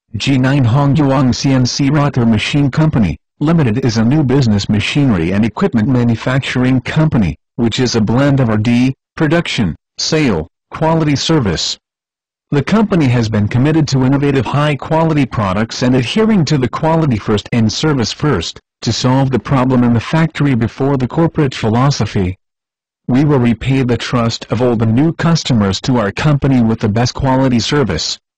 Jinan Hongyuan CNC Rotor Machine Company, Limited is a new business machinery and equipment manufacturing company, which is a blend of R&D, production, sale, quality service. The company has been committed to innovative high-quality products and adhering to the quality first and service first, to solve the problem in the factory before the corporate philosophy. We will repay the trust of old and new customers to our company with the best quality service,